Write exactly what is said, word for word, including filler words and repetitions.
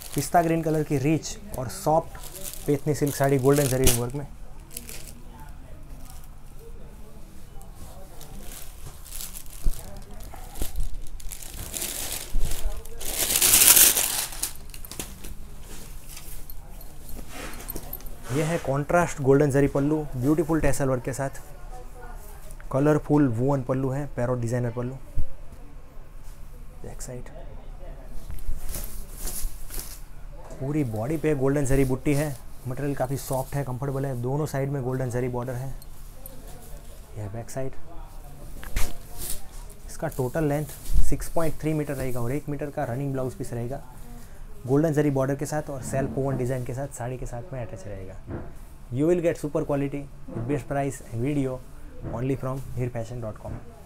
पिस्ता green colour की rich और soft Paithani silk sari golden zari work में। यह है contrast golden zari pallu beautiful tassel work के साथ। कलरफुल वूवन पल्लू है, parrot designer pallu. Back side पूरी बॉडी पे गोल्डन जरी बुट्टी है। मटेरियल काफ़ी सॉफ्ट है, कंफर्टेबल है। दोनों साइड में गोल्डन जरी बॉर्डर है। यह बैक साइड। इसका total length six point three metre रहेगा और एक मीटर का रनिंग ब्लाउज पीस रहेगा गोल्डन जरी बॉर्डर के साथ और सेल्फ ओवन डिज़ाइन के साथ साड़ी के साथ में अटैच रहेगा। You will get super quality with best price and video only from Heer fashion dot com.